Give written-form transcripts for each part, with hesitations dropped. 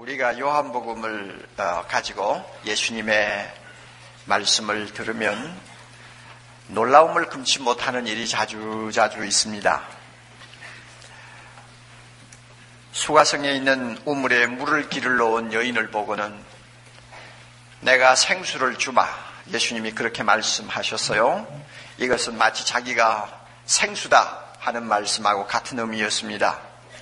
우리가 요한복음을 가지고 예수님의 말씀을 들으면 놀라움을 금치 못하는 일이 자주 있습니다. 수가성에 있는 우물에 물을 기르러 온 여인을 보고는 내가 생수를 주마, 예수님이 그렇게 말씀하셨어요. 이것은 마치 자기가 생수다 하는 말씀하고 같은 의미였습니다.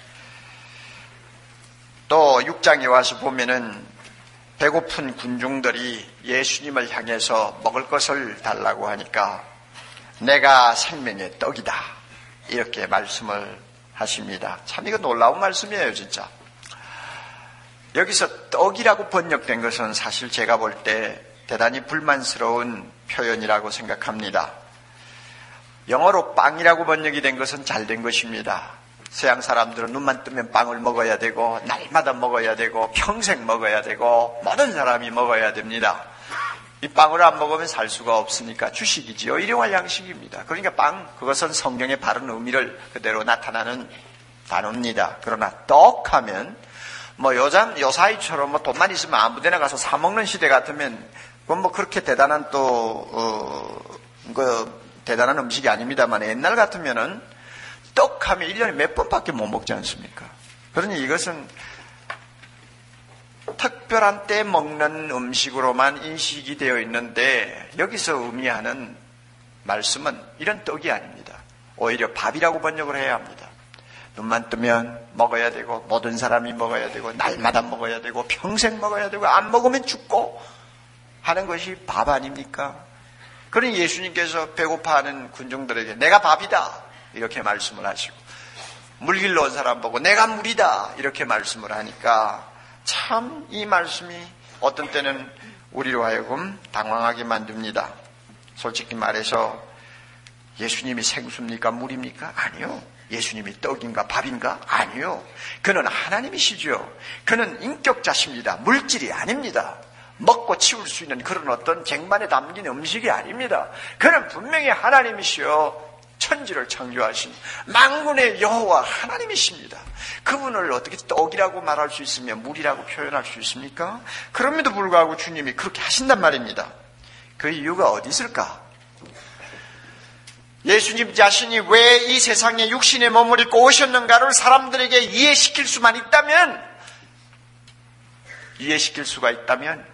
또 6장에 와서 보면은 배고픈 군중들이 예수님을 향해서 먹을 것을 달라고 하니까 내가 생명의 떡이다 이렇게 말씀을 하십니다. 참 이거 놀라운 말씀이에요, 진짜. 여기서 떡이라고 번역된 것은 사실 제가 볼 때 대단히 불만스러운 표현이라고 생각합니다. 영어로 빵이라고 번역이 된 것은 잘 된 것입니다. 서양 사람들은 눈만 뜨면 빵을 먹어야 되고 날마다 먹어야 되고 평생 먹어야 되고 모든 사람이 먹어야 됩니다. 이 빵을 안 먹으면 살 수가 없으니까 주식이지요. 일용할 양식입니다. 그러니까 빵, 그것은 성경의 바른 의미를 그대로 나타나는 단어입니다. 그러나 떡하면 요사이처럼 돈만 있으면 아무 데나 가서 사 먹는 시대 같으면 그건 그렇게 대단한 대단한 음식이 아닙니다만 옛날 같으면은 떡하면 1년에 몇 번밖에 못 먹지 않습니까? 그러니 이것은 특별한 때 먹는 음식으로만 인식이 되어 있는데 여기서 의미하는 말씀은 이런 떡이 아닙니다. 오히려 밥이라고 번역을 해야 합니다. 눈만 뜨면 먹어야 되고 모든 사람이 먹어야 되고 날마다 먹어야 되고 평생 먹어야 되고 안 먹으면 죽고 하는 것이 밥 아닙니까? 그러니 예수님께서 배고파하는 군중들에게 내가 밥이다 이렇게 말씀을 하시고 물 길러 온 사람 보고 내가 물이다 이렇게 말씀을 하니까 참 이 말씀이 어떤 때는 우리로 하여금 당황하게 만듭니다. 솔직히 말해서 예수님이 생수입니까? 물입니까? 아니요. 예수님이 떡인가 밥인가? 아니요. 그는 하나님이시죠. 그는 인격자십니다. 물질이 아닙니다. 먹고 치울 수 있는 그런 어떤 쟁반에 담긴 음식이 아닙니다. 그는 분명히 하나님이시요 천지를 창조하신 만군의 여호와 하나님이십니다. 그분을 어떻게 떡이라고 말할 수 있으며 물이라고 표현할 수 있습니까? 그럼에도 불구하고 주님이 그렇게 하신단 말입니다. 그 이유가 어디 있을까? 예수님 자신이 왜 이 세상에 육신의 몸을 입고 오셨는가를 사람들에게 이해시킬 수가 있다면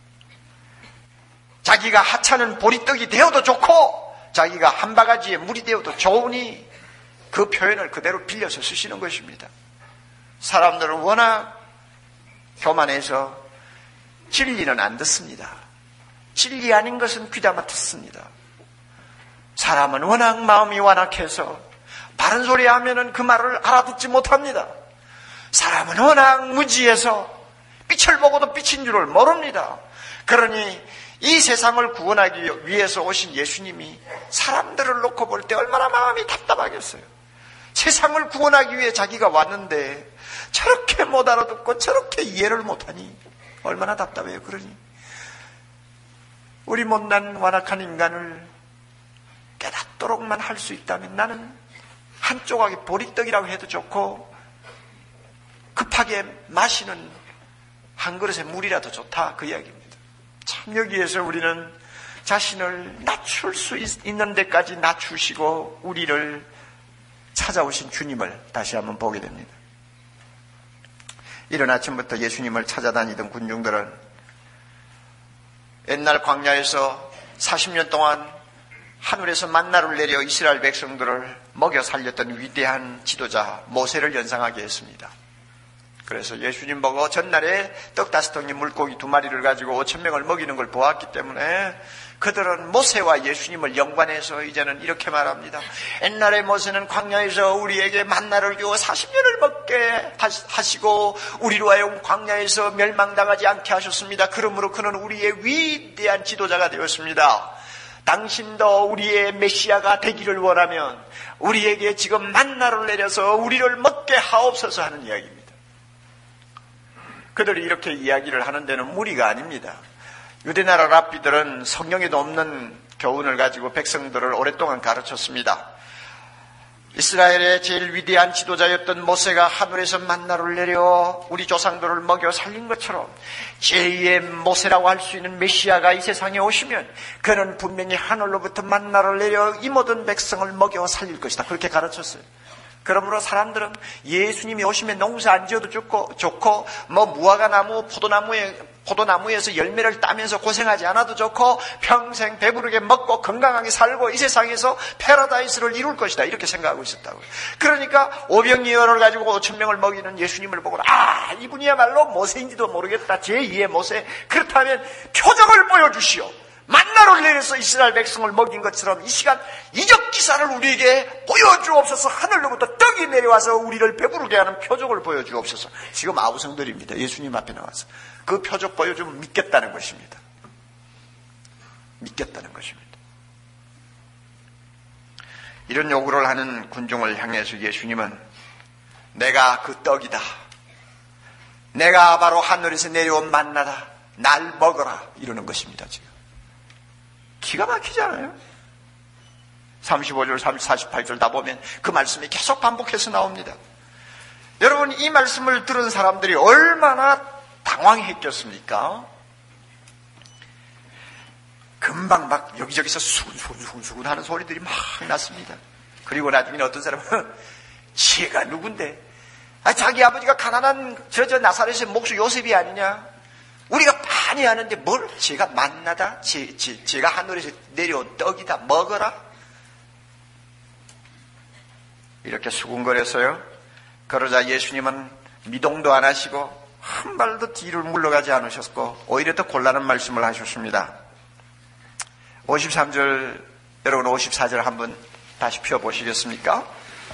자기가 하찮은 보리떡이 되어도 좋고 자기가 한 바가지의 물이 되어도 좋으니 그 표현을 그대로 빌려서 쓰시는 것입니다. 사람들은 워낙 교만해서 진리는 안 듣습니다. 진리 아닌 것은 귀담아 듣습니다. 사람은 워낙 마음이 완악해서 바른 소리 하면은 그 말을 알아듣지 못합니다. 사람은 워낙 무지해서 빛을 보고도 빛인 줄을 모릅니다. 그러니 이 세상을 구원하기 위해서 오신 예수님이 사람들을 놓고 볼 때 얼마나 마음이 답답하겠어요. 세상을 구원하기 위해 자기가 왔는데 저렇게 못 알아듣고 저렇게 이해를 못하니 얼마나 답답해요. 그러니 우리 못난 완악한 인간을 깨닫도록만 할 수 있다면 나는 한 조각의 보리떡이라고 해도 좋고 급하게 마시는 한 그릇의 물이라도 좋다 그 이야기입니다. 참 여기에서 우리는 자신을 낮출 수 있는 데까지 낮추시고 우리를 찾아오신 주님을 다시 한번 보게 됩니다. 이른 아침부터 예수님을 찾아다니던 군중들은 옛날 광야에서 40년 동안 하늘에서 만나를 내려 이스라엘 백성들을 먹여 살렸던 위대한 지도자 모세를 연상하게 했습니다. 그래서 예수님 보고 전날에 떡 5덩이 물고기 2마리를 가지고 5,000명을 먹이는 걸 보았기 때문에 그들은 모세와 예수님을 연관해서 이제는 이렇게 말합니다. 옛날에 모세는 광야에서 우리에게 만나를 주어 40년을 먹게 하시고 우리로 하여금 광야에서 멸망당하지 않게 하셨습니다. 그러므로 그는 우리의 위대한 지도자가 되었습니다. 당신도 우리의 메시아가 되기를 원하면 우리에게 지금 만나를 내려서 우리를 먹게 하옵소서 하는 이야기입니다. 그들이 이렇게 이야기를 하는 데는 무리가 아닙니다. 유대나라 랍비들은 성경에도 없는 교훈을 가지고 백성들을 오랫동안 가르쳤습니다. 이스라엘의 제일 위대한 지도자였던 모세가 하늘에서 만나를 내려 우리 조상들을 먹여 살린 것처럼 제2의 모세라고 할 수 있는 메시아가 이 세상에 오시면 그는 분명히 하늘로부터 만나를 내려 이 모든 백성을 먹여 살릴 것이다. 그렇게 가르쳤어요. 그러므로 사람들은 예수님이 오시면 농사 안 지어도 좋고 무화과 나무, 포도나무에서 열매를 따면서 고생하지 않아도 좋고 평생 배부르게 먹고 건강하게 살고 이 세상에서 패러다이스를 이룰 것이다. 이렇게 생각하고 있었다고요. 그러니까 오병이어를 가지고 5,000명을 먹이는 예수님을 보고 이분이야말로 모세인지도 모르겠다. 제2의 모세. 그렇다면 표적을 보여주시오. 만나를 내려서 이스라엘 백성을 먹인 것처럼 이 시간 이적 기사를 우리에게 보여주옵소서. 하늘로부터 떡이 내려와서 우리를 배부르게 하는 표적을 보여주옵소서. 지금 아우성들입니다. 예수님 앞에 나와서 그 표적 보여주면 믿겠다는 것입니다. 믿겠다는 것입니다. 이런 요구를 하는 군중을 향해서 예수님은 내가 그 떡이다. 내가 바로 하늘에서 내려온 만나다. 날 먹어라. 이러는 것입니다. 지금 기가 막히잖아요. 35절, 48절 다 보면 그 말씀이 계속 반복해서 나옵니다. 여러분, 이 말씀을 들은 사람들이 얼마나 당황했겠습니까? 금방 막 여기저기서 수근수근 하는 소리들이 막 났습니다. 그리고 나중에는 어떤 사람은 제가 누군데? 자기 아버지가 가난한 저 나사렛의 목수 요셉이 아니냐? 우리가 많이 아는데 뭘 제가 만나다? 제가 하늘에서 내려온 떡이다. 먹어라? 이렇게 수군거렸어요. 그러자 예수님은 미동도 안 하시고 한 발도 뒤를 물러가지 않으셨고 오히려 더 곤란한 말씀을 하셨습니다. 53절, 여러분 54절 한번 다시 펴보시겠습니까?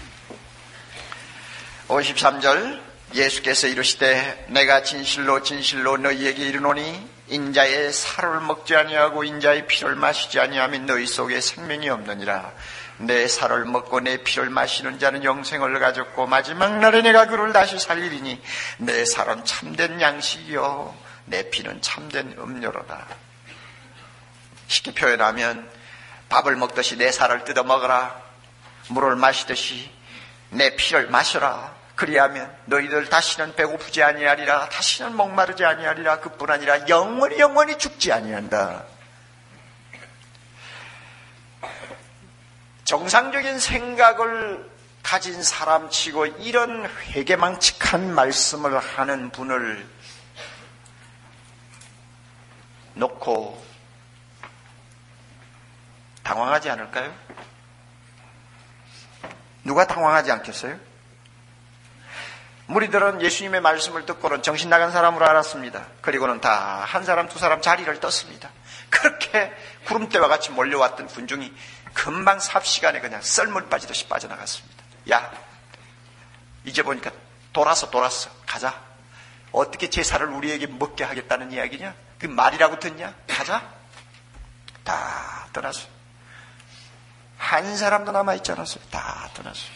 53절 예수께서 이르시되 내가 진실로 진실로 너희에게 이르노니 인자의 살을 먹지 아니하고 인자의 피를 마시지 아니하면 너희 속에 생명이 없느니라. 내 살을 먹고 내 피를 마시는 자는 영생을 가졌고 마지막 날에 내가 그를 다시 살리리니 내 살은 참된 양식이요 내 피는 참된 음료로다. 쉽게 표현하면 밥을 먹듯이 내 살을 뜯어 먹어라. 물을 마시듯이 내 피를 마셔라. 그리하면 너희들 다시는 배고프지 아니하리라. 다시는 목마르지 아니하리라. 그뿐 아니라 영원히 죽지 아니한다. 정상적인 생각을 가진 사람치고 이런 회개망측한 말씀을 하는 분을 놓고 당황하지 않을까요? 누가 당황하지 않겠어요? 무리들은 예수님의 말씀을 듣고는 정신 나간 사람으로 알았습니다. 그리고는 다 한 사람 두 사람 자리를 떴습니다. 그렇게 구름대와 같이 몰려왔던 군중이 금방 삽시간에 그냥 썰물 빠지듯이 빠져나갔습니다. 야, 이제 보니까 돌았어 가자. 어떻게 제사를 우리에게 먹게 하겠다는 이야기냐? 그 말이라고 듣냐? 가자. 다 떠났어요. 한 사람도 남아있지 않았어요. 다 떠났어요.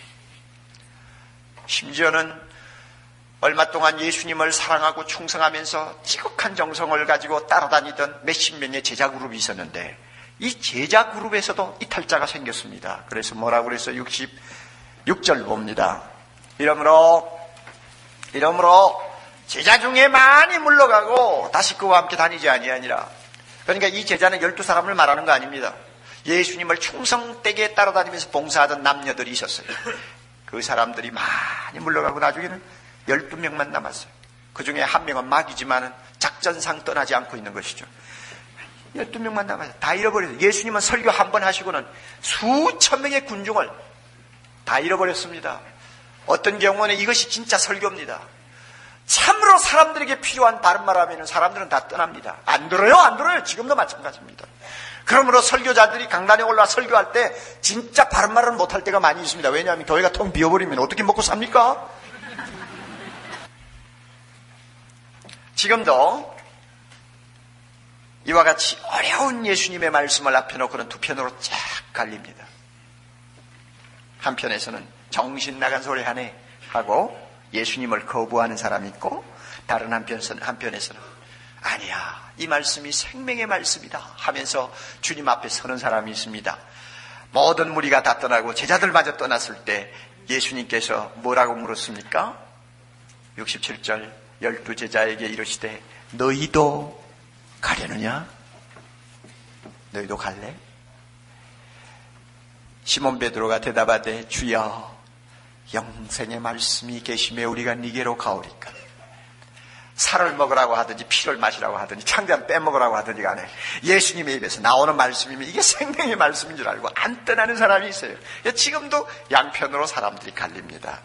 심지어는 얼마 동안 예수님을 사랑하고 충성하면서 지극한 정성을 가지고 따라다니던 몇십 명의 제자 그룹이 있었는데 이 제자 그룹에서도 이탈자가 생겼습니다. 그래서 뭐라고 그랬어요? 66절 봅니다. 이러므로 제자 중에 많이 물러가고 다시 그와 함께 다니지 아니하니라. 그러니까 이 제자는 12사람을 말하는 거 아닙니다. 예수님을 충성되게 따라다니면서 봉사하던 남녀들이 있었어요. 그 사람들이 많이 물러가고 나중에는 12명만 남았어요. 그 중에 한 명은 마귀지만은 작전상 떠나지 않고 있는 것이죠. 12명만 남았어요. 다 잃어버렸어요. 예수님은 설교 한 번 하시고는 수천 명의 군중을 다 잃어버렸습니다. 어떤 경우는 이것이 진짜 설교입니다. 참으로 사람들에게 필요한 바른 말 하면 사람들은 다 떠납니다. 안 들어요. 지금도 마찬가지입니다. 그러므로 설교자들이 강단에 올라 설교할 때 진짜 바른 말은 못할 때가 많이 있습니다. 왜냐하면 교회가 텅 비어버리면 어떻게 먹고 삽니까? 지금도 이와 같이 어려운 예수님의 말씀을 앞에 놓고는 두 편으로 쫙 갈립니다. 한편에서는 정신 나간 소리 하네 하고 예수님을 거부하는 사람이 있고, 다른 한편에서는 아니야, 이 말씀이 생명의 말씀이다 하면서 주님 앞에 서는 사람이 있습니다. 모든 무리가 다 떠나고 제자들마저 떠났을 때 예수님께서 뭐라고 물었습니까? 67절 12제자에게 이르시되 너희도 가려느냐? 너희도 갈래? 시몬 베드로가 대답하되 주여 영생의 말씀이 계심에 우리가 니게로 가오리까. 살을 먹으라고 하든지 피를 마시라고 하든지 창자를 빼먹으라고 하든지 간에 예수님의 입에서 나오는 말씀이면 이게 생명의 말씀인 줄 알고 안 떠나는 사람이 있어요. 지금도 양편으로 사람들이 갈립니다.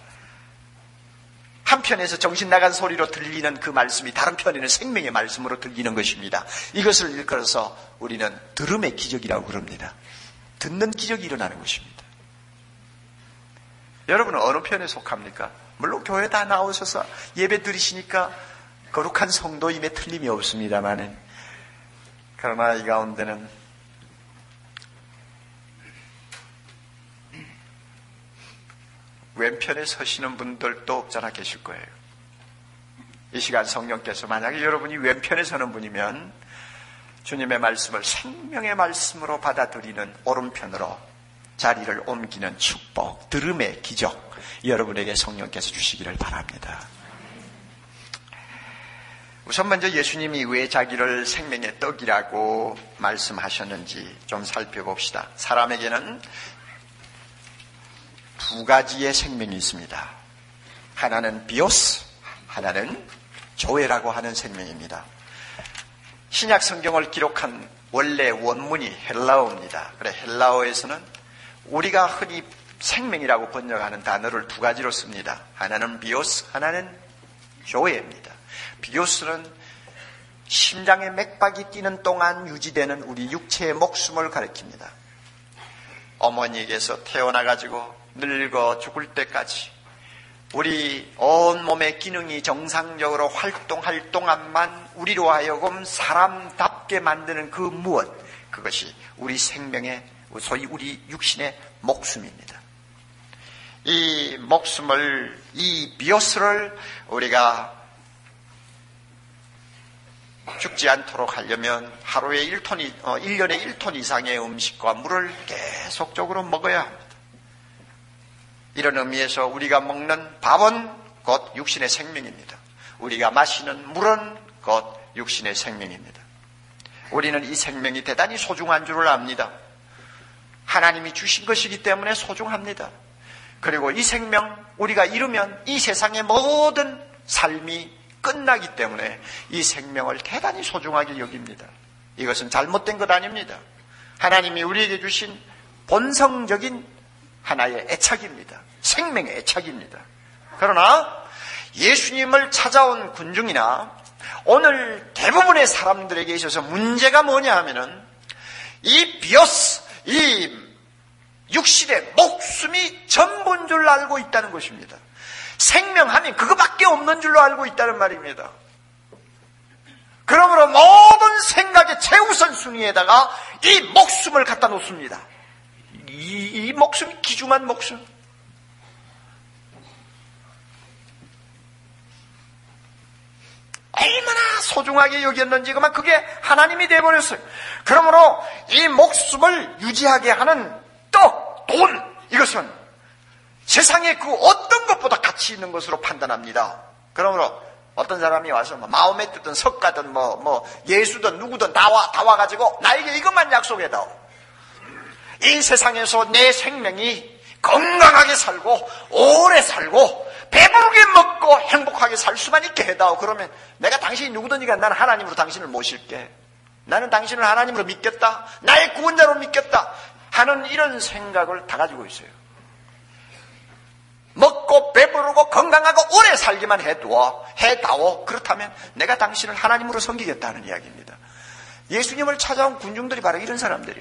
한편에서 정신 나간 소리로 들리는 그 말씀이 다른 편에는 생명의 말씀으로 들리는 것입니다. 이것을 일컬어서 우리는 들음의 기적이라고 그럽니다. 듣는 기적이 일어나는 것입니다. 여러분은 어느 편에 속합니까? 물론 교회 다 나오셔서 예배 드리시니까 거룩한 성도임에 틀림이 없습니다만은, 그러나 이 가운데는 왼편에 서시는 분들도 없잖아 계실 거예요. 이 시간 성령께서 만약에 여러분이 왼편에 서는 분이면 주님의 말씀을 생명의 말씀으로 받아들이는 오른편으로 자리를 옮기는 축복, 들음의 기적 여러분에게 성령께서 주시기를 바랍니다. 우선 먼저 예수님이 왜 자기를 생명의 떡이라고 말씀하셨는지 좀 살펴봅시다. 사람에게는 두 가지의 생명이 있습니다. 하나는 비오스, 하나는 조에라고 하는 생명입니다. 신약 성경을 기록한 원래 원문이 헬라어입니다. 그래 헬라어에서는 우리가 흔히 생명이라고 번역하는 단어를 두 가지로 씁니다. 하나는 비오스, 하나는 조에입니다. 비오스는 심장의 맥박이 뛰는 동안 유지되는 우리 육체의 목숨을 가리킵니다. 어머니에게서 태어나가지고 늙어 죽을 때까지 우리 온몸의 기능이 정상적으로 활동할 동안만 우리로 하여금 사람답게 만드는 그 무엇, 그것이 우리 생명의, 소위 우리 육신의 목숨입니다. 이 목숨을, 이 비오스를 우리가 죽지 않도록 하려면 하루에 1년에 1톤 이상의 음식과 물을 계속적으로 먹어야 합니다. 이런 의미에서 우리가 먹는 밥은 곧 육신의 생명입니다. 우리가 마시는 물은 곧 육신의 생명입니다. 우리는 이 생명이 대단히 소중한 줄을 압니다. 하나님이 주신 것이기 때문에 소중합니다. 그리고 이 생명 우리가 잃으면 이 세상의 모든 삶이 끝나기 때문에 이 생명을 대단히 소중하게 여깁니다. 이것은 잘못된 것 아닙니다. 하나님이 우리에게 주신 본성적인 하나의 애착입니다. 생명의 애착입니다. 그러나 예수님을 찾아온 군중이나 오늘 대부분의 사람들에게 있어서 문제가 뭐냐 하면은 이 비오스, 이 육신의 목숨이 전부인 줄 알고 있다는 것입니다. 생명하면 그거밖에 없는 줄로 알고 있다는 말입니다. 그러므로 모든 생각의 최우선 순위에다가 이 목숨을 갖다 놓습니다. 이 목숨이 귀중한 목숨. 얼마나 소중하게 여겼는지 그만 그게 하나님이 되어버렸어요. 그러므로 이 목숨을 유지하게 하는 떡, 돈, 이것은 세상의 그 어떤 것보다 가치 있는 것으로 판단합니다. 그러므로 어떤 사람이 와서 마음에 뜨든 석가든 예수든 누구든 다 와가지고 나에게 이것만 약속해다오. 이 세상에서 내 생명이 건강하게 살고 오래 살고 배부르게 먹고 행복하게 살 수만 있게 해다오. 그러면 내가 당신이 누구든지가 나는 하나님으로 당신을 모실게. 나는 당신을 하나님으로 믿겠다. 나의 구원자로 믿겠다 하는 이런 생각을 다 가지고 있어요. 먹고 배부르고 건강하고 오래 살기만 해다오. 그렇다면 내가 당신을 하나님으로 섬기겠다는 이야기입니다. 예수님을 찾아온 군중들이 바로 이런 사람들이에요.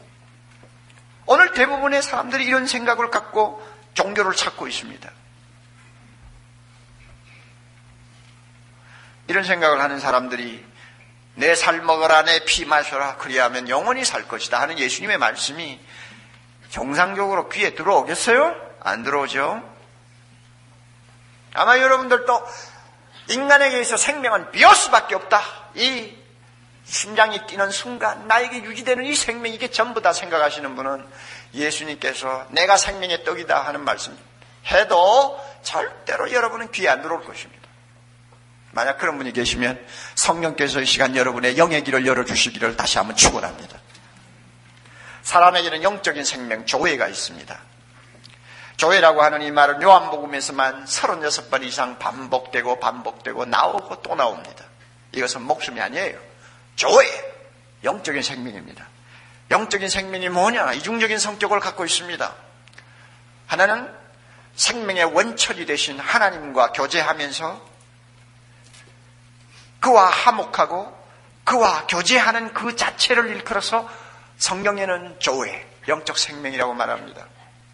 오늘 대부분의 사람들이 이런 생각을 갖고 종교를 찾고 있습니다. 이런 생각을 하는 사람들이 내 살 먹어라, 내 피 마셔라, 그리하면 영원히 살 것이다 하는 예수님의 말씀이 정상적으로 귀에 들어오겠어요? 안 들어오죠? 아마 여러분들도 인간에게 있어 생명은 비오스밖에 없다. 이 심장이 뛰는 순간 나에게 유지되는 이 생명이 이게 전부 다 생각하시는 분은 예수님께서 내가 생명의 떡이다 하는 말씀 해도 절대로 여러분은 귀에 안 들어올 것입니다. 만약 그런 분이 계시면 성령께서 이 시간 여러분의 영의 길을 열어주시기를 다시 한번 축원합니다. 사람에게는 영적인 생명 조회가 있습니다. 조회라고 하는 이 말은 요한복음에서만 36번 이상 반복되고 나오고 또 나옵니다. 이것은 목숨이 아니에요. 조회, 영적인 생명입니다. 영적인 생명이 뭐냐? 이중적인 성격을 갖고 있습니다. 하나는 생명의 원천이 되신 하나님과 교제하면서 그와 화목하고 그와 교제하는 그 자체를 일컬어서 성경에는 조회, 영적 생명이라고 말합니다.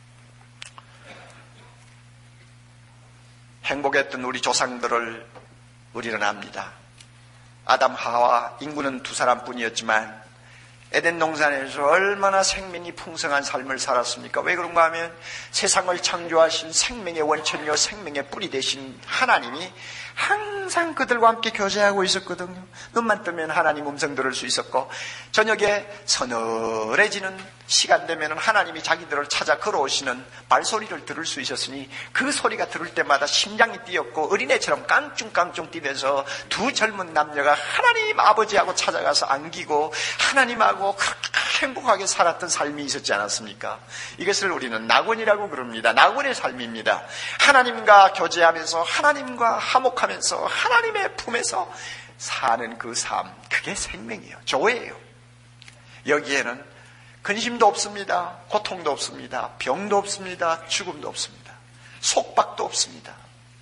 행복했던 우리 조상들을 우리는 압니다. 아담, 하와 인구는 2사람뿐이었지만 에덴 동산에서 얼마나 생명이 풍성한 삶을 살았습니까? 왜 그런가 하면 세상을 창조하신 생명의 원천이요 생명의 뿌리 되신 하나님이 항상 그들과 함께 교제하고 있었거든요. 눈만 뜨면 하나님 음성 들을 수 있었고 저녁에 서늘해지는 시간 되면 하나님이 자기들을 찾아 걸어오시는 발소리를 들을 수 있었으니 그 소리가 들을 때마다 심장이 뛰었고 어린애처럼 깡충깡충 뛰면서 두 젊은 남녀가 하나님 아버지하고 찾아가서 안기고 하나님하고 그렇게 행복하게 살았던 삶이 있었지 않았습니까? 이것을 우리는 낙원이라고 그럽니다. 낙원의 삶입니다. 하나님과 교제하면서 하나님과 화목하면서 하나님의 품에서 사는 그 삶, 그게 생명이에요. 조예예요. 여기에는 근심도 없습니다. 고통도 없습니다. 병도 없습니다. 죽음도 없습니다. 속박도 없습니다.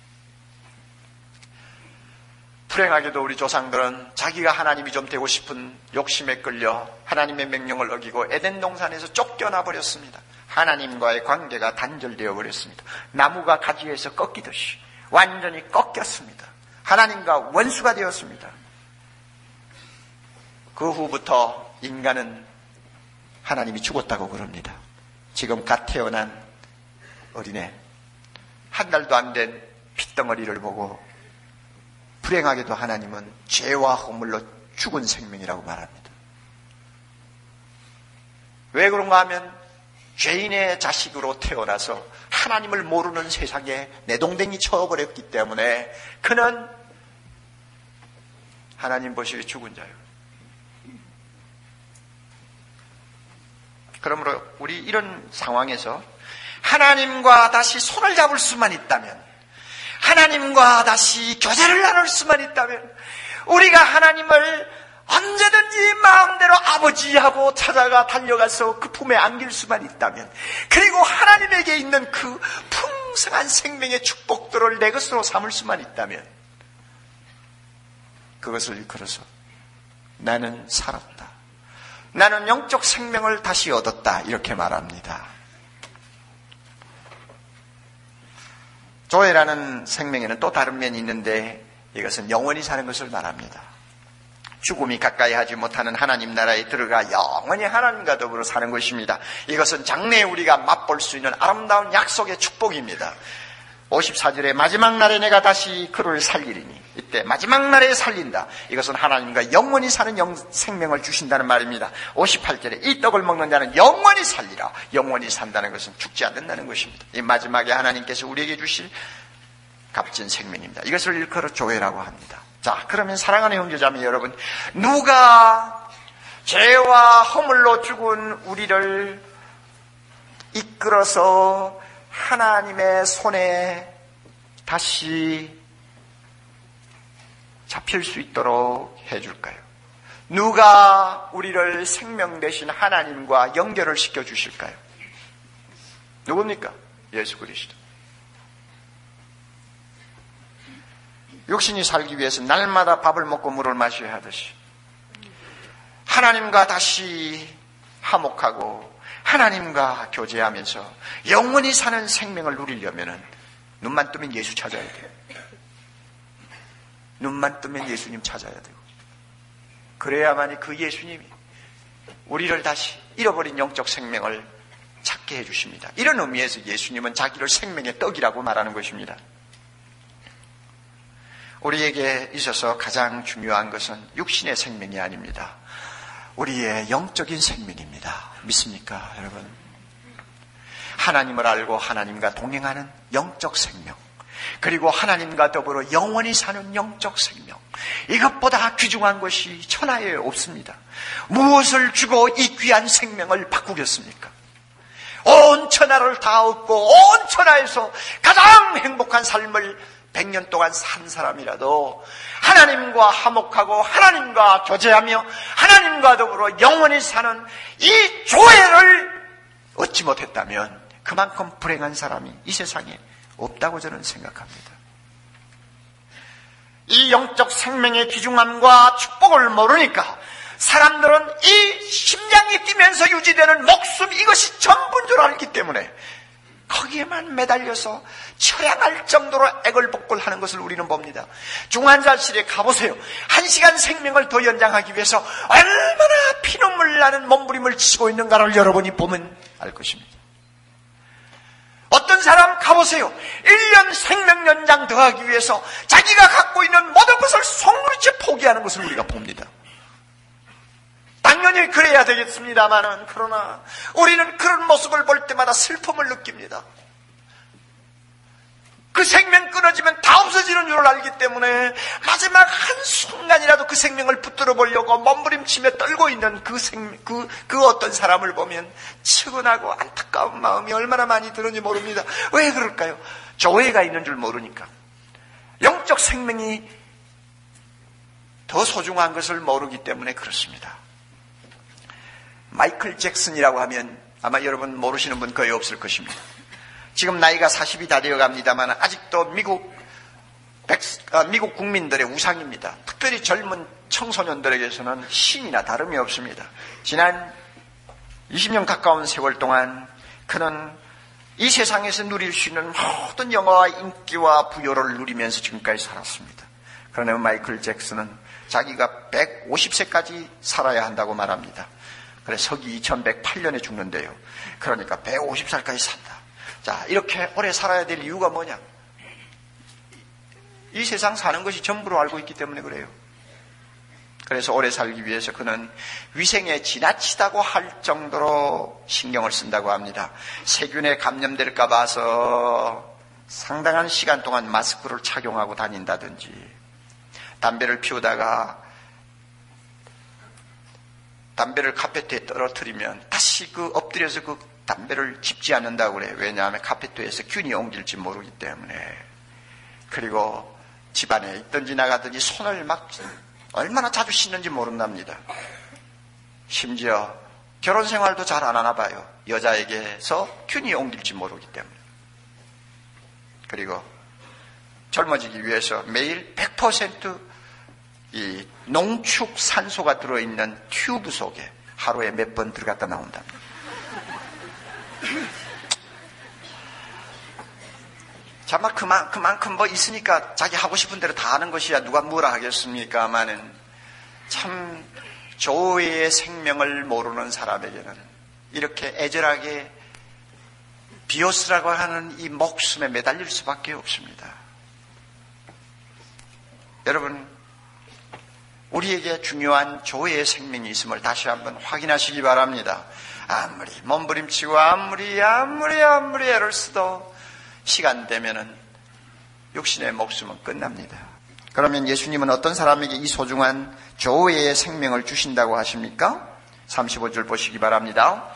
불행하게도 우리 조상들은 자기가 하나님이 좀 되고 싶은 욕심에 끌려 하나님의 명령을 어기고 에덴 동산에서 쫓겨나 버렸습니다. 하나님과의 관계가 단절되어 버렸습니다. 나무가 가지에서 꺾이듯이 완전히 꺾였습니다. 하나님과 원수가 되었습니다. 그 후부터 인간은 하나님이 죽었다고 그럽니다. 지금 갓 태어난 어린애, 한 달도 안 된 핏덩어리를 보고 불행하게도 하나님은 죄와 허물로 죽은 생명이라고 말합니다. 왜 그런가 하면 죄인의 자식으로 태어나서 하나님을 모르는 세상에 내동댕이 쳐버렸기 때문에 그는 하나님 보시기에 죽은 자예요. 그러므로 우리 이런 상황에서 하나님과 다시 손을 잡을 수만 있다면, 하나님과 다시 교제를 나눌 수만 있다면, 우리가 하나님을 언제든지 마음대로 아버지하고 찾아가 달려가서 그 품에 안길 수만 있다면, 그리고 하나님에게 있는 그 풍성한 생명의 축복들을 내 것으로 삼을 수만 있다면, 그것을 일컬어서 나는 살았다, 나는 영적 생명을 다시 얻었다, 이렇게 말합니다. 조회라는 생명에는 또 다른 면이 있는데 이것은 영원히 사는 것을 말합니다. 죽음이 가까이 하지 못하는 하나님 나라에 들어가 영원히 하나님과 더불어 사는 것입니다. 이것은 장래에 우리가 맛볼 수 있는 아름다운 약속의 축복입니다. 54절에 마지막 날에 내가 다시 그를 살리리니, 이때 마지막 날에 살린다. 이것은 하나님과 영원히 사는 생명을 주신다는 말입니다. 58절에 이 떡을 먹는 자는 영원히 살리라. 영원히 산다는 것은 죽지 않는다는 것입니다. 이 마지막에 하나님께서 우리에게 주실 값진 생명입니다. 이것을 일컬어 조회라고 합니다. 자, 그러면 사랑하는 형제자매 여러분, 누가 죄와 허물로 죽은 우리를 이끌어서 하나님의 손에 다시 잡힐 수 있도록 해줄까요? 누가 우리를 생명 되신 하나님과 연결을 시켜주실까요? 누굽니까? 예수 그리스도. 육신이 살기 위해서 날마다 밥을 먹고 물을 마셔야 하듯이 하나님과 다시 화목하고 하나님과 교제하면서 영원히 사는 생명을 누리려면 눈만 뜨면 예수 찾아야 돼요. 눈만 뜨면 예수님 찾아야 되고, 그래야만이 그 예수님이 우리를 다시 잃어버린 영적 생명을 찾게 해주십니다. 이런 의미에서 예수님은 자기를 생명의 떡이라고 말하는 것입니다. 우리에게 있어서 가장 중요한 것은 육신의 생명이 아닙니다. 우리의 영적인 생명입니다. 믿습니까, 여러분? 하나님을 알고 하나님과 동행하는 영적 생명, 그리고 하나님과 더불어 영원히 사는 영적 생명, 이것보다 귀중한 것이 천하에 없습니다. 무엇을 주고 이 귀한 생명을 바꾸겠습니까? 온 천하를 다 얻고 온 천하에서 가장 행복한 삶을 100년 동안 산 사람이라도 하나님과 화목하고 하나님과 교제하며 하나님과 더불어 영원히 사는 이 조회를 얻지 못했다면 그만큼 불행한 사람이 이 세상에 없다고 저는 생각합니다. 이 영적 생명의 귀중함과 축복을 모르니까 사람들은 이 심장이 뛰면서 유지되는 목숨, 이것이 전부인 줄 알기 때문에 거기에만 매달려서 처량할 정도로 애걸복걸하는 것을 우리는 봅니다. 중환자실에 가보세요. 1시간 생명을 더 연장하기 위해서 얼마나 피눈물 나는 몸부림을 치고 있는가를 여러분이 보면 알 것입니다. 어떤 사람 가보세요. 1년 생명 연장 더하기 위해서 자기가 갖고 있는 모든 것을 송두리째 포기하는 것을 우리가 봅니다. 당연히 그래야 되겠습니다만은, 그러나 우리는 그런 모습을 볼 때마다 슬픔을 느낍니다. 그 생명 끊어지면 다 없어지는 줄 알기 때문에 마지막 한순간이라도 그 생명을 붙들어 보려고 몸부림치며 떨고 있는 그 어떤 사람을 보면 측은하고 안타까운 마음이 얼마나 많이 드는지 모릅니다. 왜 그럴까요? 조회가 있는 줄 모르니까. 영적 생명이 더 소중한 것을 모르기 때문에 그렇습니다. 마이클 잭슨이라고 하면 아마 여러분 모르시는 분 거의 없을 것입니다. 지금 나이가 40이 다 되어갑니다만 아직도 미국 국민들의 우상입니다. 특별히 젊은 청소년들에게서는 신이나 다름이 없습니다. 지난 20년 가까운 세월 동안 그는 이 세상에서 누릴 수 있는 모든 영화와 인기와 부여를 누리면서 지금까지 살았습니다. 그러나 마이클 잭슨은 자기가 150세까지 살아야 한다고 말합니다. 그래서 서기 2108년에 죽는데요. 그러니까 150살까지 산다. 자, 이렇게 오래 살아야 될 이유가 뭐냐? 이 세상 사는 것이 전부로 알고 있기 때문에 그래요. 그래서 오래 살기 위해서 그는 위생에 지나치다고 할 정도로 신경을 쓴다고 합니다. 세균에 감염될까 봐서 상당한 시간 동안 마스크를 착용하고 다닌다든지, 담배를 피우다가 담배를 카페트에 떨어뜨리면 다시 엎드려서 그 담배를 집지 않는다고 그래요. 왜냐하면 카페트에서 균이 옮길지 모르기 때문에. 그리고 집안에 있든지 나가든지 손을 막 얼마나 자주 씻는지 모른답니다. 심지어 결혼 생활도 잘 안 하나 봐요. 여자에게서 균이 옮길지 모르기 때문에. 그리고 젊어지기 위해서 매일 100% 이 농축 산소가 들어있는 튜브 속에 하루에 몇 번 들어갔다 나온답니다. 자막 그만큼 뭐 있으니까 자기 하고 싶은 대로 다 하는 것이야 누가 뭐라 하겠습니까마는, 참 조회의 생명을 모르는 사람에게는 이렇게 애절하게 비오스라고 하는 이 목숨에 매달릴 수밖에 없습니다. 여러분, 우리에게 중요한 조회의 생명이 있음을 다시 한번 확인하시기 바랍니다. 아무리 몸부림치고 아무리 애를 써도 시간 되면은 육신의 목숨은 끝납니다. 그러면 예수님은 어떤 사람에게 이 소중한 조회의 생명을 주신다고 하십니까? 35절 보시기 바랍니다.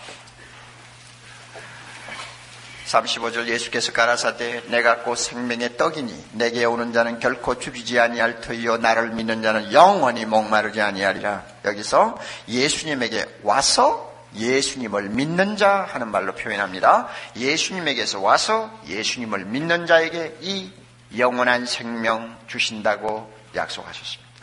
35절 예수께서 가라사대 내가 곧 생명의 떡이니 내게 오는 자는 결코 줄이지 아니할 터이요 나를 믿는 자는 영원히 목마르지 아니하리라. 여기서 예수님에게 와서 예수님을 믿는 자 하는 말로 표현합니다. 예수님에게서 와서 예수님을 믿는 자에게 이 영원한 생명 주신다고 약속하셨습니다.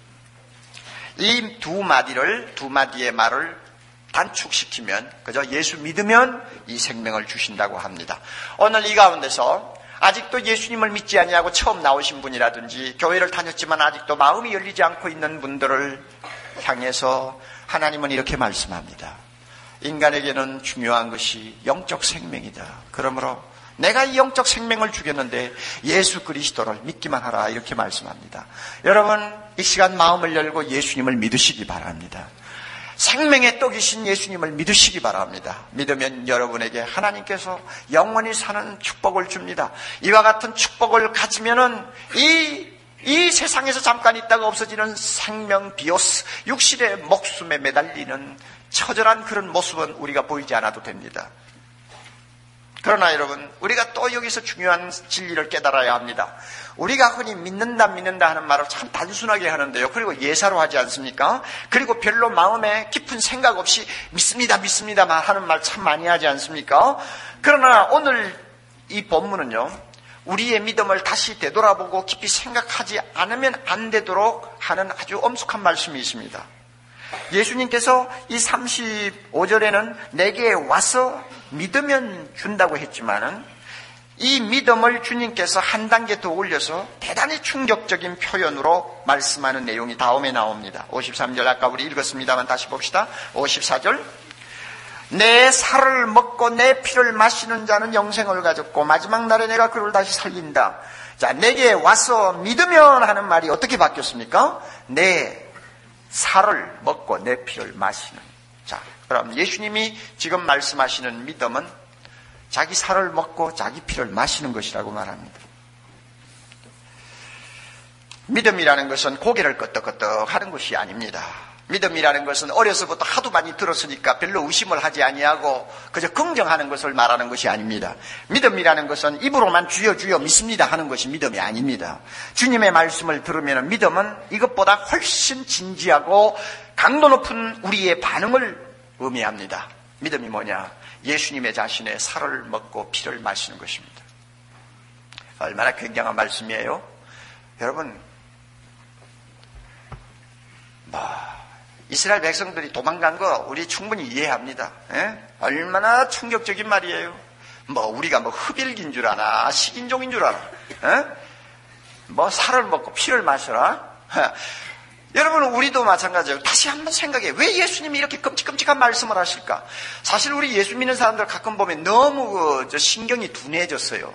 이 두 마디의 말을 단축시키면, 그저 예수 믿으면 이 생명을 주신다고 합니다. 오늘 이 가운데서 아직도 예수님을 믿지 아니하고 처음 나오신 분이라든지 교회를 다녔지만 아직도 마음이 열리지 않고 있는 분들을 향해서 하나님은 이렇게 말씀합니다. 인간에게는 중요한 것이 영적 생명이다. 그러므로 내가 이 영적 생명을 주겠는데 예수 그리스도를 믿기만 하라, 이렇게 말씀합니다. 여러분, 이 시간 마음을 열고 예수님을 믿으시기 바랍니다. 생명의 떡이신 예수님을 믿으시기 바랍니다. 믿으면 여러분에게 하나님께서 영원히 사는 축복을 줍니다. 이와 같은 축복을 가지면은 이 세상에서 잠깐 있다가 없어지는 생명 비오스, 육신의 목숨에 매달리는 처절한 그런 모습은 우리가 보이지 않아도 됩니다. 그러나 여러분, 우리가 또 여기서 중요한 진리를 깨달아야 합니다. 우리가 흔히 믿는다 하는 말을 참 단순하게 하는데요. 그리고 예사로 하지 않습니까? 그리고 별로 마음에 깊은 생각 없이 믿습니다만 하는 말 참 많이 하지 않습니까? 그러나 오늘 이 본문은요, 우리의 믿음을 다시 되돌아보고 깊이 생각하지 않으면 안 되도록 하는 아주 엄숙한 말씀이 있습니다. 예수님께서 이 35절에는 내게 와서 믿으면 준다고 했지만은 이 믿음을 주님께서 한 단계 더 올려서 대단히 충격적인 표현으로 말씀하는 내용이 다음에 나옵니다. 53절 아까 우리 읽었습니다만 다시 봅시다. 54절 내 살을 먹고 내 피를 마시는 자는 영생을 가졌고 마지막 날에 내가 그를 다시 살린다. 자, 내게 와서 믿으면 하는 말이 어떻게 바뀌었습니까? 내 살을 먹고 내 피를 마시는. 자, 그럼 예수님이 지금 말씀하시는 믿음은 자기 살을 먹고 자기 피를 마시는 것이라고 말합니다. 믿음이라는 것은 고개를 끄덕끄덕 하는 것이 아닙니다. 믿음이라는 것은 어려서부터 하도 많이 들었으니까 별로 의심을 하지 아니하고 그저 긍정하는 것을 말하는 것이 아닙니다. 믿음이라는 것은 입으로만 주여 주여 믿습니다 하는 것이 믿음이 아닙니다. 주님의 말씀을 들으면 믿음은 이것보다 훨씬 진지하고 강도 높은 우리의 반응을 의미합니다. 믿음이 뭐냐? 예수님의 자신의 살을 먹고 피를 마시는 것입니다. 얼마나 굉장한 말씀이에요? 여러분, 이스라엘 백성들이 도망간 거 우리 충분히 이해합니다. 에? 얼마나 충격적인 말이에요. 우리가 흡일기인 줄 아나, 식인종인 줄 아나, 에? 살을 먹고 피를 마셔라. 여러분, 우리도 마찬가지예요. 다시 한번 생각해. 왜 예수님이 이렇게 끔찍끔찍한 말씀을 하실까? 사실 우리 예수 믿는 사람들 가끔 보면 너무 신경이 둔해졌어요.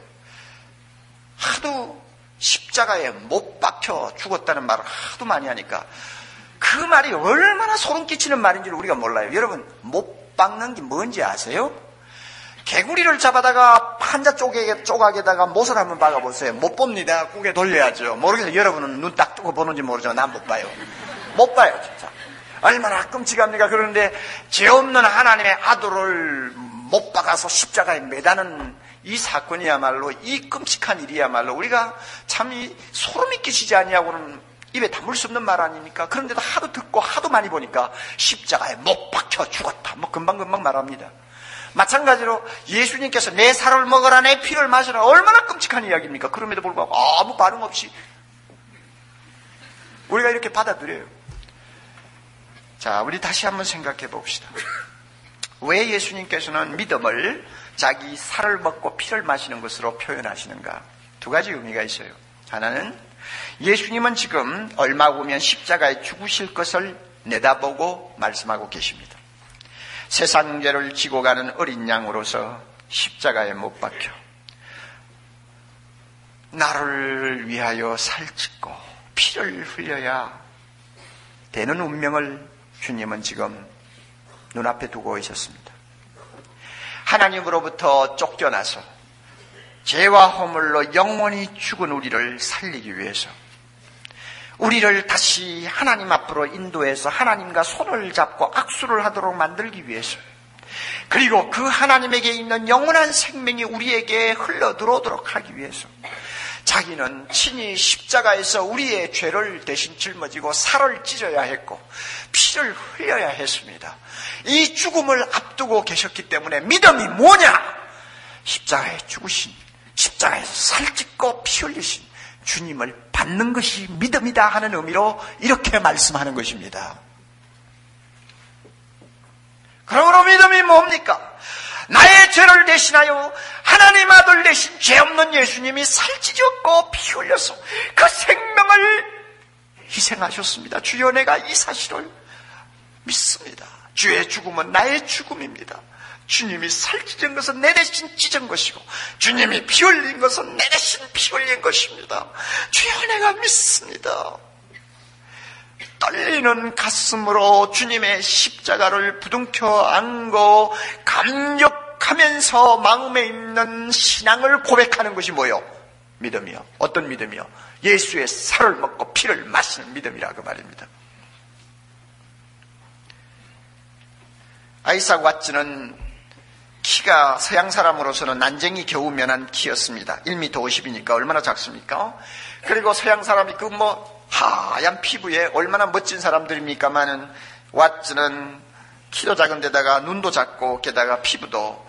하도 십자가에 못 박혀 죽었다는 말을 하도 많이 하니까 그 말이 얼마나 소름 끼치는 말인지를 우리가 몰라요. 여러분, 못 박는 게 뭔지 아세요? 개구리를 잡아다가 판자 조각에다가 못을 한번 박아보세요. 못 봅니다. 고개 돌려야죠. 모르겠어요. 여러분은 눈 딱 뜨고 보는지 모르지만 난 못 봐요. 못 봐요, 진짜. 얼마나 끔찍합니까? 그런데 죄 없는 하나님의 아들을 못 박아서 십자가에 매다는 이 사건이야말로, 이 끔찍한 일이야말로 우리가 참 소름이 끼치지 아니하고는 입에 담을 수 없는 말 아닙니까? 그런데도 하도 듣고 하도 많이 보니까 십자가에 못 박혀 죽었다. 금방금방 말합니다. 마찬가지로 예수님께서 내 살을 먹어라, 내 피를 마셔라. 얼마나 끔찍한 이야기입니까? 그럼에도 불구하고 아무 반응 없이 우리가 이렇게 받아들여요. 자, 우리 다시 한번 생각해 봅시다. 왜 예수님께서는 믿음을 자기 살을 먹고 피를 마시는 것으로 표현하시는가? 두 가지 의미가 있어요. 하나는 예수님은 지금 얼마 후면 십자가에 죽으실 것을 내다보고 말씀하고 계십니다. 세상 죄를 지고 가는 어린 양으로서 십자가에 못 박혀 나를 위하여 살짓고 피를 흘려야 되는 운명을 주님은 지금 눈앞에 두고 있었습니다. 하나님으로부터 쫓겨나서 죄와 허물로 영원히 죽은 우리를 살리기 위해서, 우리를 다시 하나님 앞으로 인도해서 하나님과 손을 잡고 악수를 하도록 만들기 위해서, 그리고 그 하나님에게 있는 영원한 생명이 우리에게 흘러 들어오도록 하기 위해서 자기는 친히 십자가에서 우리의 죄를 대신 짊어지고 살을 찢어야 했고 피를 흘려야 했습니다. 이 죽음을 앞두고 계셨기 때문에 믿음이 뭐냐? 십자가에 죽으신, 십자가에서 살찢고 피 흘리신 주님을 받는 것이 믿음이다 하는 의미로 이렇게 말씀하는 것입니다. 그러므로 믿음이 뭡니까? 나의 죄를 대신하여 하나님 아들 대신 죄 없는 예수님이 살찢었고 피 흘려서 그 생명을 희생하셨습니다. 주여, 내가 이 사실을 믿습니다. 주의 죽음은 나의 죽음입니다. 주님이 살찌는 것은 내 대신 찢은 것이고 주님이 피 흘린 것은 내 대신 피 흘린 것입니다. 주여, 내가 믿습니다. 떨리는 가슴으로 주님의 십자가를 부둥켜 안고 감격하면서 마음에 있는 신앙을 고백하는 것이 뭐요? 믿음이요. 어떤 믿음이요? 예수의 살을 먹고 피를 마시는 믿음이라고 말입니다. 아이삭 왓츠는 키가 서양 사람으로서는 난쟁이 겨우 면한 키였습니다. 1m 50이니까 얼마나 작습니까? 그리고 서양 사람이 하얀 피부에 얼마나 멋진 사람들입니까마는 왓츠는 키도 작은 데다가 눈도 작고 게다가 피부도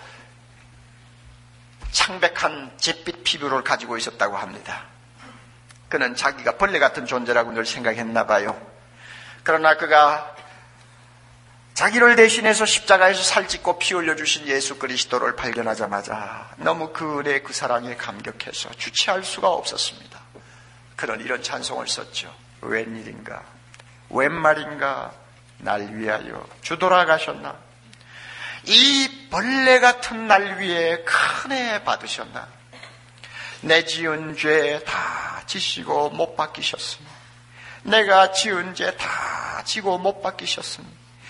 창백한 잿빛 피부를 가지고 있었다고 합니다. 그는 자기가 벌레 같은 존재라고 늘 생각했나 봐요. 그러나 그가 자기를 대신해서 십자가에서 살찌고 피 흘려주신 예수 그리스도를 발견하자마자 너무 그의 그 사랑에 감격해서 주체할 수가 없었습니다. 그는 이런 찬송을 썼죠. 웬일인가, 웬 말인가, 날 위하여 주 돌아가셨나, 이 벌레 같은 날 위해 큰 애 받으셨나, 내 지은 죄 다 지시고 못 박히셨으니, 내가 지은 죄 다 지고 못 박히셨으니,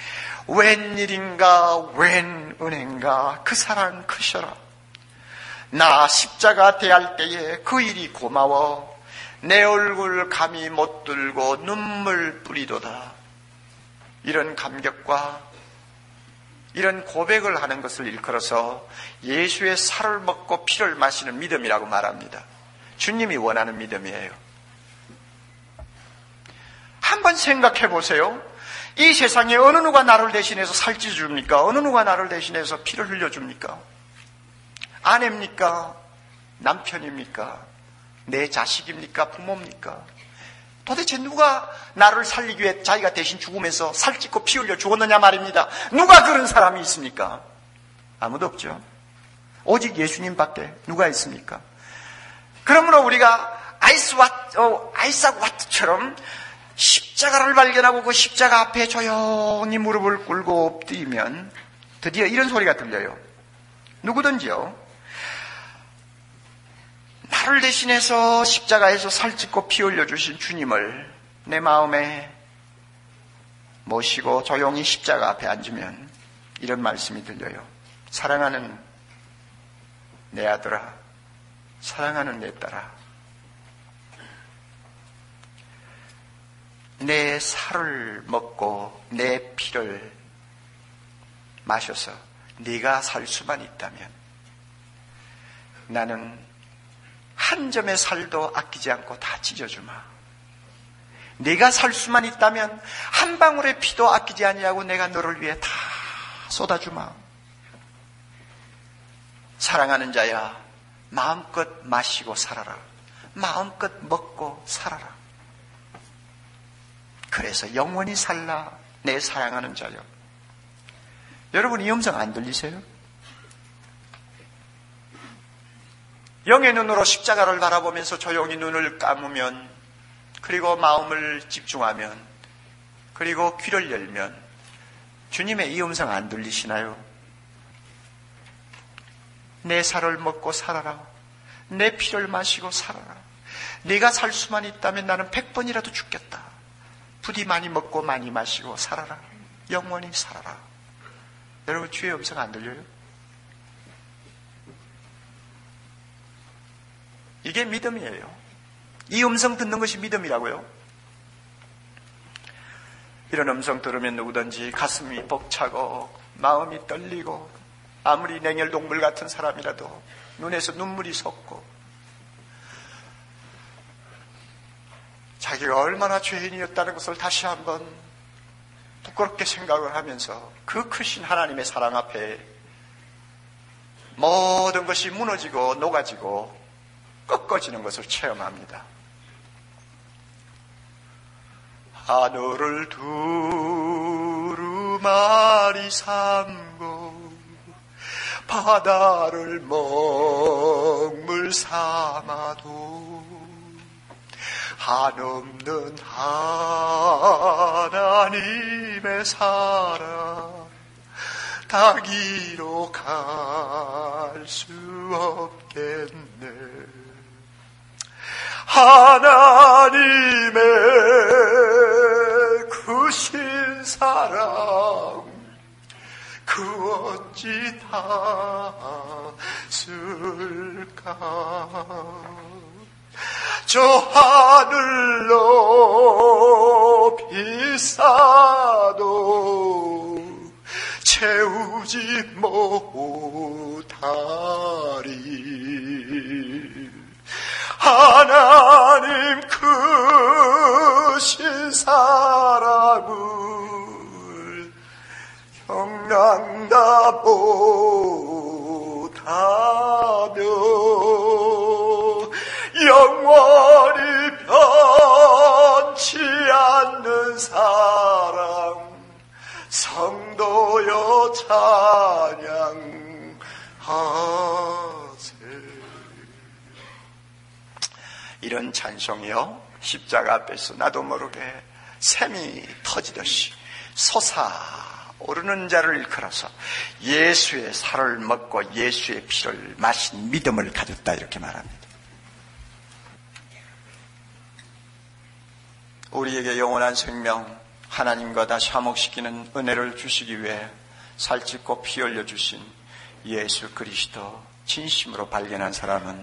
웬일인가, 웬 은혜인가, 그 사랑 크셔라. 나 십자가 대할 때에 그 일이 고마워. 내 얼굴 감히 못 들고 눈물 뿌리도다. 이런 감격과 이런 고백을 하는 것을 일컬어서 예수의 살을 먹고 피를 마시는 믿음이라고 말합니다. 주님이 원하는 믿음이에요. 한번 생각해 보세요. 이 세상에 어느 누가 나를 대신해서 살찌줍니까? 어느 누가 나를 대신해서 피를 흘려줍니까? 아내입니까? 남편입니까? 내 자식입니까? 부모입니까? 도대체 누가 나를 살리기 위해 자기가 대신 죽으면서 살찌고 피 흘려 죽었느냐 말입니다. 누가 그런 사람이 있습니까? 아무도 없죠. 오직 예수님밖에 누가 있습니까? 그러므로 우리가 아이삭 왓츠처럼 십자가를 발견하고 그 십자가 앞에 조용히 무릎을 꿇고 엎드리면 드디어 이런 소리가 들려요. 누구든지요, 나를 대신해서 십자가에서 살찌고 피 흘려주신 주님을 내 마음에 모시고 조용히 십자가 앞에 앉으면 이런 말씀이 들려요. 사랑하는 내 아들아, 사랑하는 내 딸아, 내 살을 먹고 내 피를 마셔서 네가 살 수만 있다면 나는 한 점의 살도 아끼지 않고 다 찢어주마. 네가 살 수만 있다면 한 방울의 피도 아끼지 아니하고 내가 너를 위해 다 쏟아주마. 사랑하는 자야, 마음껏 마시고 살아라. 마음껏 먹고 살아라. 그래서 영원히 살라, 내 사랑하는 자여. 여러분, 이 음성 안 들리세요? 영의 눈으로 십자가를 바라보면서 조용히 눈을 감으면, 그리고 마음을 집중하면, 그리고 귀를 열면 주님의 이 음성 안 들리시나요? 내 살을 먹고 살아라. 내 피를 마시고 살아라. 네가 살 수만 있다면 나는 100번이라도 죽겠다. 부디 많이 먹고 많이 마시고 살아라. 영원히 살아라. 여러분, 주의 음성 안 들려요? 이게 믿음이에요. 이 음성 듣는 것이 믿음이라고요. 이런 음성 들으면 누구든지 가슴이 벅차고 마음이 떨리고 아무리 냉혈동물 같은 사람이라도 눈에서 눈물이 솟고 자기가 얼마나 죄인이었다는 것을 다시 한번 부끄럽게 생각을 하면서 그 크신 하나님의 사랑 앞에 모든 것이 무너지고 녹아지고 꺾어지는 것을 체험합니다. 하늘을 두루마리 삼고 바다를 먹물 삼아도 한없는 하나님의 사랑 가기로 갈 수 없겠네. 하나님의 그 신사랑 그 어찌 닿았을까. 저 하늘로 비싸도 채우지 못하리. 하나님 그 신사랑을 형량다 못하며 영원히 변치 않는 사랑 성도여 찬양하세. 이런 찬송이요, 십자가 앞에서 나도 모르게 샘이 터지듯이 솟아오르는 자를 일컬어서 예수의 살을 먹고 예수의 피를 마신 믿음을 가졌다, 이렇게 말합니다. 우리에게 영원한 생명, 하나님과 다시 화목시키는 은혜를 주시기 위해 살찌고 피 흘려 주신 예수 그리스도 진심으로 발견한 사람은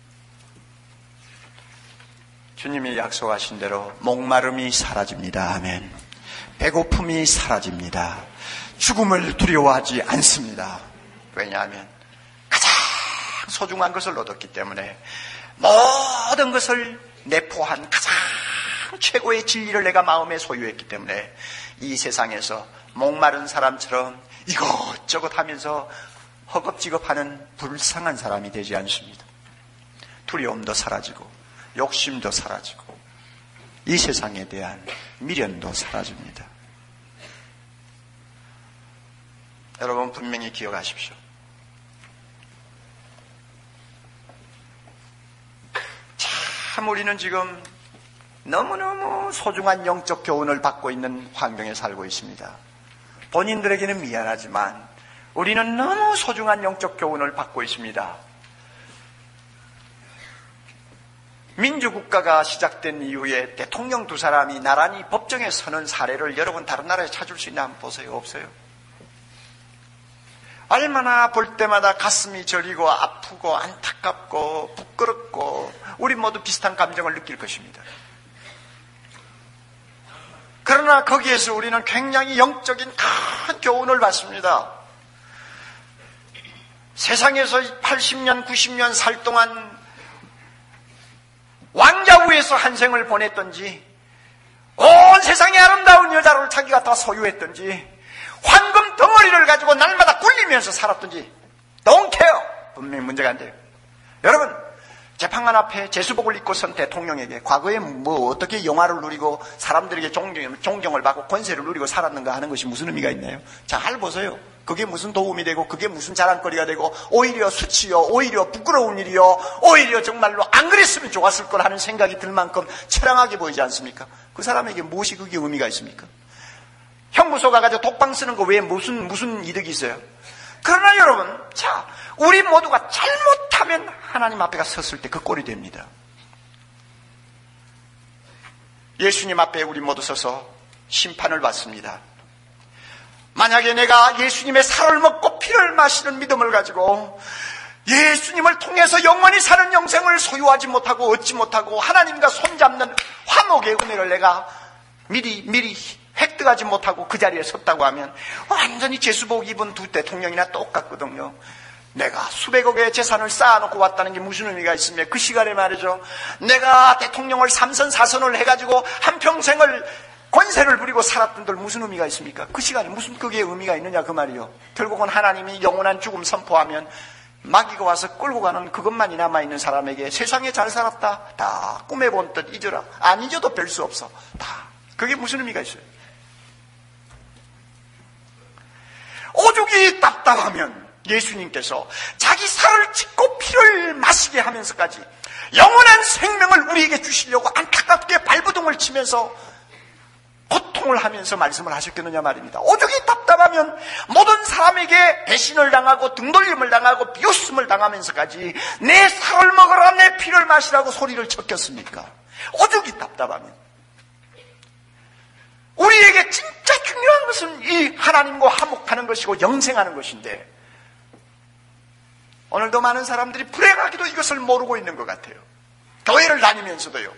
주님이 약속하신 대로 목마름이 사라집니다. 아멘. 배고픔이 사라집니다. 죽음을 두려워하지 않습니다. 왜냐하면 가장 소중한 것을 얻었기 때문에, 모든 것을 내포한 가장 최고의 진리를 내가 마음에 소유했기 때문에 이 세상에서 목마른 사람처럼 이것저것 하면서 허겁지겁하는 불쌍한 사람이 되지 않습니다. 두려움도 사라지고 욕심도 사라지고 이 세상에 대한 미련도 사라집니다. 여러분 분명히 기억하십시오. 참 우리는 지금 너무너무 소중한 영적 교훈을 받고 있는 환경에 살고 있습니다. 본인들에게는 미안하지만 우리는 너무 소중한 영적 교훈을 받고 있습니다. 민주국가가 시작된 이후에 대통령 두 사람이 나란히 법정에 서는 사례를 여러분 다른 나라에 찾을 수 있나 한번 보세요. 없어요. 얼마나 볼 때마다 가슴이 저리고 아프고 안타깝고 부끄럽고 우리 모두 비슷한 감정을 느낄 것입니다. 그러나 거기에서 우리는 굉장히 영적인 큰 교훈을 받습니다. 세상에서 80년, 90년 살 동안 왕좌우에서 한 생을 보냈던지, 온 세상의 아름다운 여자를 자기가 다 소유했던지, 황금 덩어리를 가지고 날마다 굴리면서 살았던지 don't care. 분명히 문제가 안 돼요. 여러분, 재판관 앞에 제수복을 입고 선 대통령에게 과거에 뭐 어떻게 영화를 누리고 사람들에게 존경을 받고 권세를 누리고 살았는가 하는 것이 무슨 의미가 있나요? 잘 보세요. 그게 무슨 도움이 되고 그게 무슨 자랑거리가 되고 오히려 수치요, 오히려 부끄러운 일이요, 오히려 정말로 안 그랬으면 좋았을 걸 하는 생각이 들 만큼 처량하게 보이지 않습니까? 그 사람에게 무엇이 그게 의미가 있습니까? 형무소 가가지고 독방 쓰는 거 외에 무슨 이득이 있어요? 그러나 여러분, 자, 우리 모두가 잘못하면 하나님 앞에 섰을 때 그 꼴이 됩니다. 예수님 앞에 우리 모두 서서 심판을 받습니다. 만약에 내가 예수님의 살을 먹고 피를 마시는 믿음을 가지고 예수님을 통해서 영원히 사는 영생을 소유하지 못하고 얻지 못하고 하나님과 손잡는 화목의 은혜를 내가 미리 획득하지 못하고 그 자리에 섰다고 하면 완전히 제수복 입은 두 대통령이나 똑같거든요. 내가 수백억의 재산을 쌓아놓고 왔다는 게 무슨 의미가 있으며 그 시간에 말이죠, 내가 대통령을 3선 4선을 해가지고 한평생을 권세를 부리고 살았던들 무슨 의미가 있습니까? 그 시간에 무슨 그게 의미가 있느냐 그 말이요. 결국은 하나님이 영원한 죽음 선포하면 마귀가 와서 끌고 가는 그것만이 남아있는 사람에게 세상에 잘 살았다, 다 꿈에 본 듯 잊어라, 안 잊어도 별 수 없어, 다. 그게 무슨 의미가 있어요? 오죽이 답답하면 예수님께서 자기 살을 찢고 피를 마시게 하면서까지 영원한 생명을 우리에게 주시려고 안타깝게 발버둥을 치면서 고통을 하면서 말씀을 하셨겠느냐 말입니다. 오죽이 답답하면 있다면 모든 사람에게 배신을 당하고 등돌림을 당하고 비웃음을 당하면서까지 내 살을 먹으라 내 피를 마시라고 소리를 쳤겠습니까? 오죽이 답답하면. 우리에게 진짜 중요한 것은 이 하나님과 화목하는 것이고 영생하는 것인데 오늘도 많은 사람들이 불행하게도 이것을 모르고 있는 것 같아요. 교회를 다니면서도요.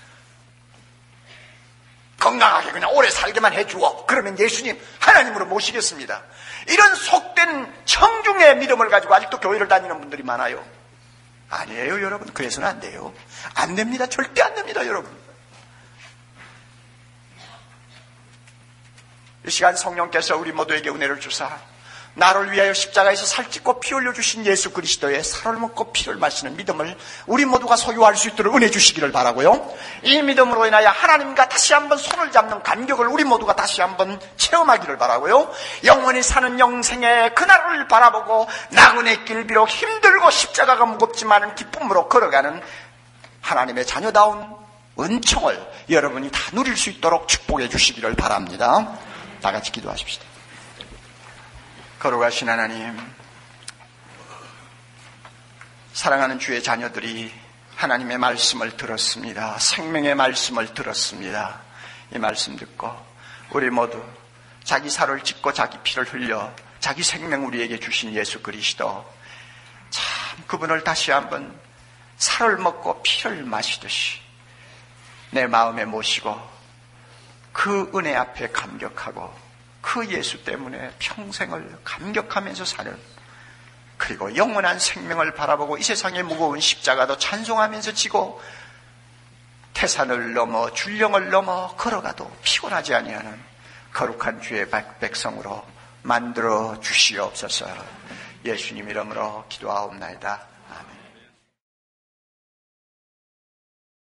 건강하게 그냥 오래 살게만 해주어. 그러면 예수님 하나님으로 모시겠습니다. 이런 속된 청중의 믿음을 가지고 아직도 교회를 다니는 분들이 많아요. 아니에요 여러분. 그래서는 안 돼요. 안 됩니다. 절대 안 됩니다 여러분. 이 시간 성령께서 우리 모두에게 은혜를 주사 나를 위하여 십자가에서 살찌고 피 흘려주신 예수 그리스도의 살을 먹고 피를 마시는 믿음을 우리 모두가 소유할 수 있도록 은혜 주시기를 바라고요. 이 믿음으로 인하여 하나님과 다시 한번 손을 잡는 감격을 우리 모두가 다시 한번 체험하기를 바라고요. 영원히 사는 영생의 그날을 바라보고 나그네 길 비록 힘들고 십자가가 무겁지만 기쁨으로 걸어가는 하나님의 자녀다운 은총을 여러분이 다 누릴 수 있도록 축복해 주시기를 바랍니다. 다 같이 기도하십시다. 거룩하신 하나님, 사랑하는 주의 자녀들이 하나님의 말씀을 들었습니다. 생명의 말씀을 들었습니다. 이 말씀 듣고 우리 모두 자기 살을 찢고 자기 피를 흘려 자기 생명 우리에게 주신 예수 그리스도, 참 그분을 다시 한번 살을 먹고 피를 마시듯이 내 마음에 모시고 그 은혜 앞에 감격하고 그 예수 때문에 평생을 감격하면서 사는, 그리고 영원한 생명을 바라보고 이 세상의 무거운 십자가도 찬송하면서 지고 태산을 넘어 줄령을 넘어 걸어가도 피곤하지 아니하는 거룩한 주의 백성으로 만들어 주시옵소서. 예수님 이름으로 기도하옵나이다.